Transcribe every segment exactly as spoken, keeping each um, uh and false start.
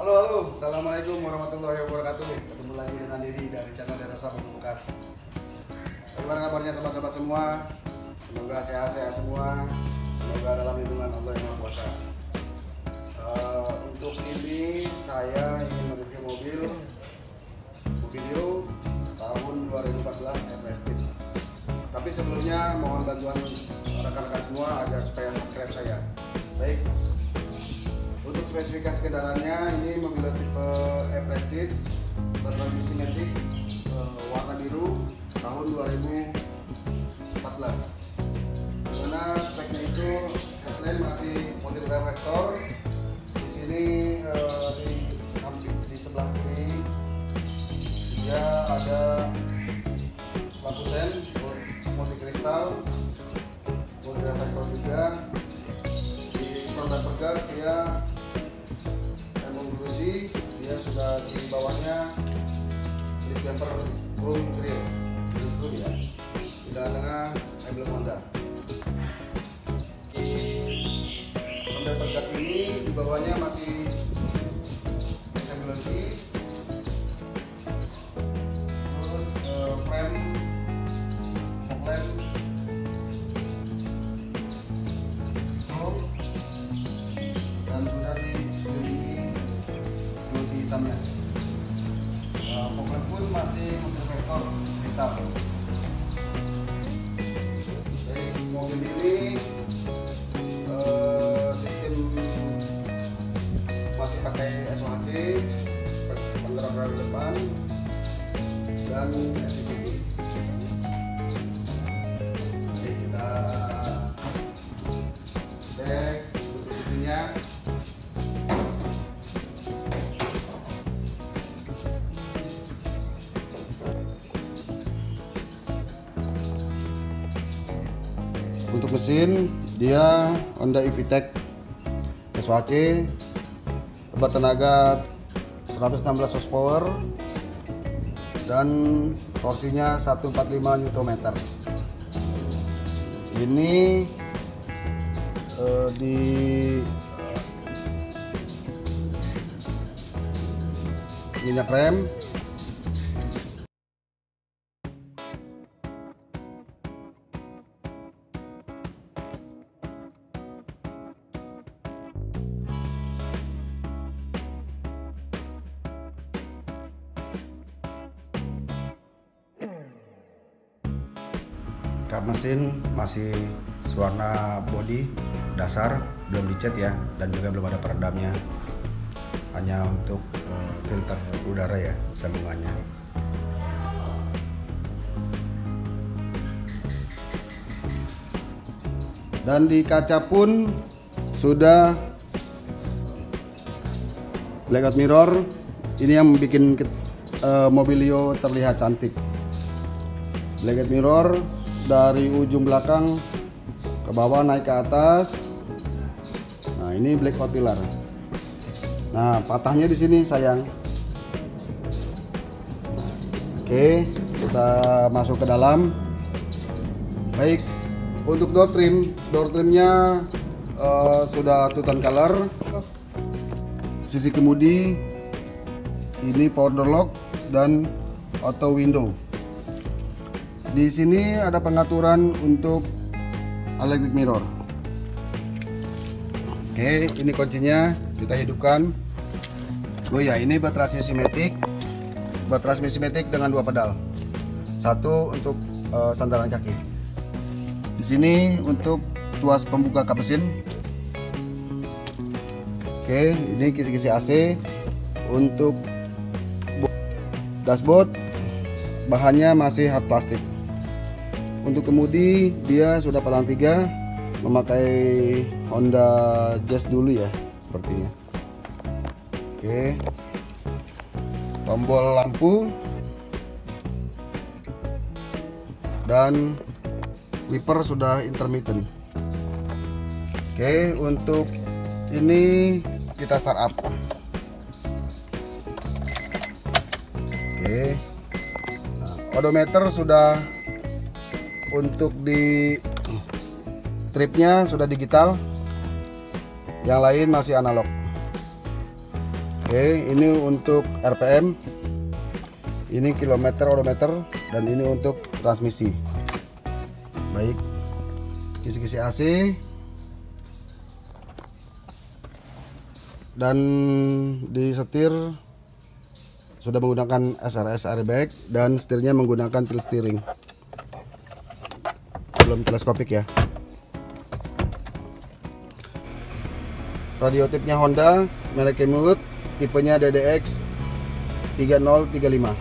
Halo halo, assalamualaikum warahmatullahi wabarakatuh. Ketemu lagi dengan Didi dari channel Derosa Mobil Bekas. Bagaimana kabarnya sahabat-sahabat semua? Semoga sehat-sehat semua. Semoga dalam lindungan Allah yang Maha Kuasa. Uh, untuk ini saya ingin mereview mobil Mobilio tahun dua ribu empat belas Prestige. Tapi sebelumnya mohon bantuan rekan-rekan semua agar supaya subscribe saya. Baik. Untuk spesifikasi kendaraannya, ini mobil tipe E-Prestige bertransmisi matic, warna biru, tahun dua ribu empat belas. Dimana speknya itu headlamp masih model reflektor. Di sini eh, di, di sebelah kiri dia ada lampu sen multi kristal, multi reflektor juga. Di roda pegang dia dia sudah di bawahnya list bumper chrome grill itu ya, tidak dengan emblem Honda. Roda pegang ini di bawahnya masih ambulasi. Terus uh, frame fog lamp chrome dan sudah dikelilingi hitamnya. Nah, fog lamp pun masih reflektor kristal. Jadi mobil ini uh, sistem masih pakai S O H C, penggerak roda depan dan S C V T. Jadi kita cek untuk posisinya. Untuk mesin dia Honda E V Tech S O H C bertenaga seratus enam belas horsepower dan torsinya seratus empat puluh lima newton meter. Ini eh, di minyak rem, kap mesin masih warna body dasar, belum dicat ya, dan juga belum ada peredamnya, hanya untuk uh, filter udara ya sambungannya. Dan di kaca pun sudah blackout mirror. Ini yang bikin uh, Mobilio terlihat cantik. Blackout mirror dari ujung belakang ke bawah naik ke atas. Nah, ini blackout pilar. Nah, patahnya di sini sayang. Nah, oke, kita masuk ke dalam. Baik, untuk door trim, door trimnya uh, sudah two tone color. Sisi kemudi ini power door lock dan auto window. Di sini ada pengaturan untuk electric mirror. Oke, ini kuncinya, kita hidupkan. Oh ya, ini bertransmisi matic, bertransmisi matic dengan dua pedal. Satu untuk uh, sandaran kaki. Di sini untuk tuas pembuka kap mesin. Oke, ini kisi-kisi A C. Untuk dashboard bahannya masih hard plastik. Untuk kemudi dia sudah palang tiga, memakai Honda Jazz dulu ya sepertinya. Oke, tombol lampu dan wiper sudah intermittent. Oke, untuk ini kita start up. Oke, nah, odometer sudah, untuk di tripnya sudah digital, yang lain masih analog. Oke, ini untuk R P M, ini kilometer odometer, dan ini untuk transmisi. Baik, kisi-kisi A C, dan di setir sudah menggunakan S R S airbag, dan setirnya menggunakan tilt steering, belum teleskopik ya. Radio tipnya Honda, merek Kenwood, tipenya D D X tiga nol tiga lima.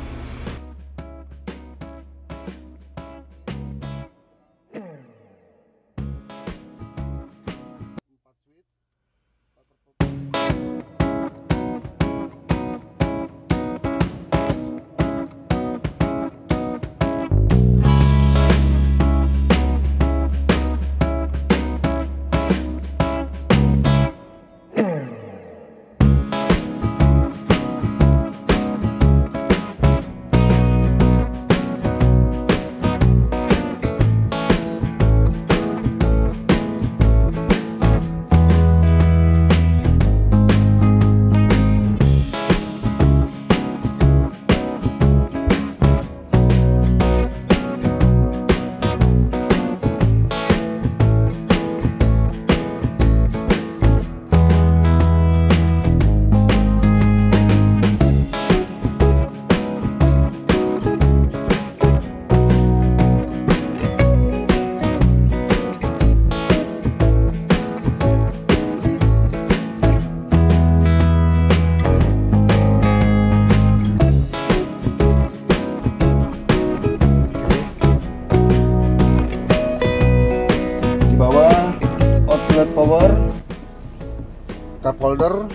Power, cup holder,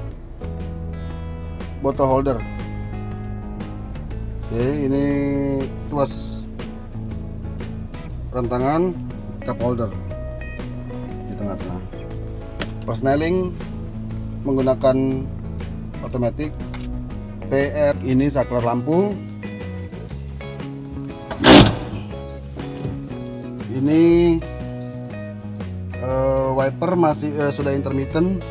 bottle holder. Oke, ini tuas rentangan, cup holder di tengah-tengah. Persneling menggunakan otomatis. P R ini saklar lampu. Ini Uh, wiper masih uh, sudah intermittent.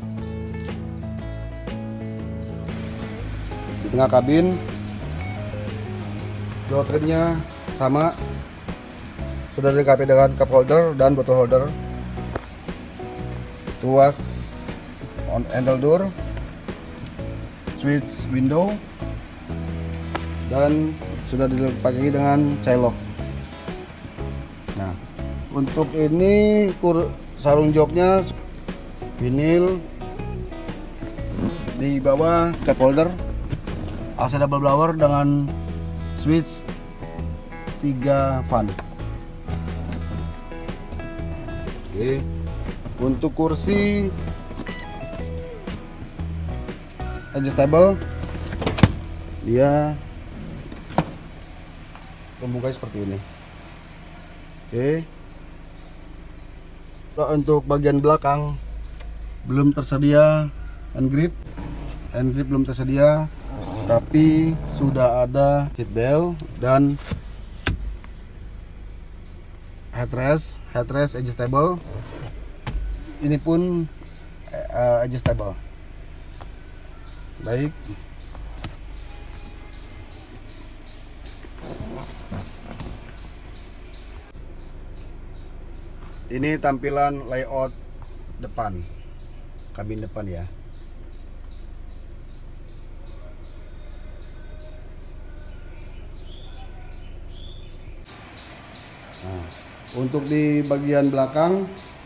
Di tengah kabin, door trimnya sama, sudah dilengkapi dengan cup holder dan bottle holder. Tuas on handle door, switch window, dan sudah dilengkapi dengan child lock. Nah, untuk ini kur sarung joknya vinil, di bawah cup holder, A C double blower dengan switch tiga fan. Oke, untuk kursi adjustable, dia pembungkai seperti ini. Oke. Untuk bagian belakang belum tersedia hand grip, hand grip belum tersedia, tapi sudah ada seat belt dan headrest, headrest adjustable. Ini pun uh, adjustable. Baik. Ini tampilan layout depan, kabin depan ya. Nah, untuk di bagian belakang,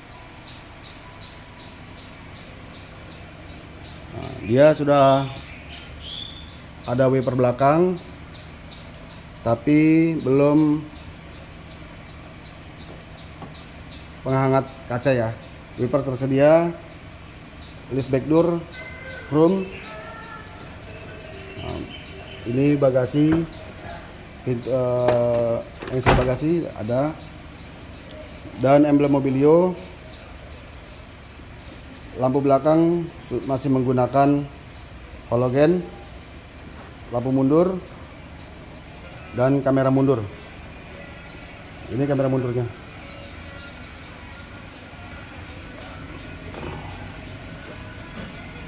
nah, dia sudah ada wiper belakang, tapi belum penghangat kaca ya. Wiper tersedia, list back door, chrome. Nah, ini bagasi, pintu, uh, yang bagasi ada, dan emblem mobilio. Lampu belakang masih menggunakan halogen, lampu mundur, dan kamera mundur. Ini kamera mundurnya.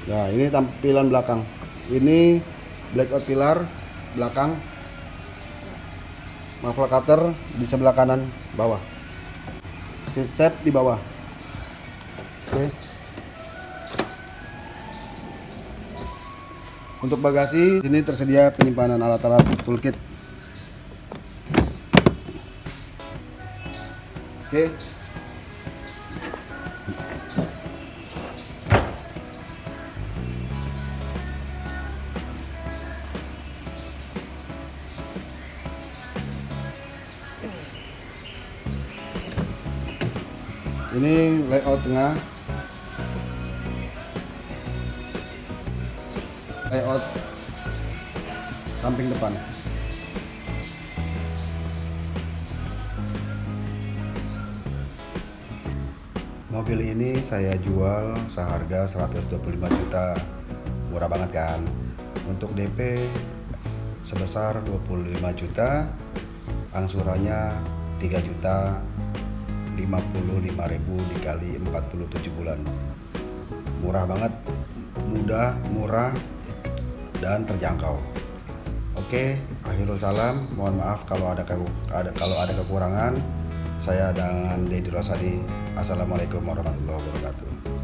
Nah, ini tampilan belakang. Ini blackout pilar belakang. Muffler cutter di sebelah kanan bawah. Si step di bawah. Oke. Untuk bagasi ini tersedia penyimpanan alat-alat toolkit. Oke. Ini layout tengah, layout samping depan. Mobil ini saya jual seharga seratus dua puluh lima juta, murah banget kan. Untuk D P sebesar dua puluh lima juta, angsurannya tiga juta lima puluh lima ribu dikali empat puluh tujuh bulan. Murah banget, mudah, murah, dan terjangkau. Oke, akhirul salam. Mohon maaf kalau ada, ada kalau ada kekurangan. Saya dengan Deddy Rosadi. Assalamualaikum warahmatullahi wabarakatuh.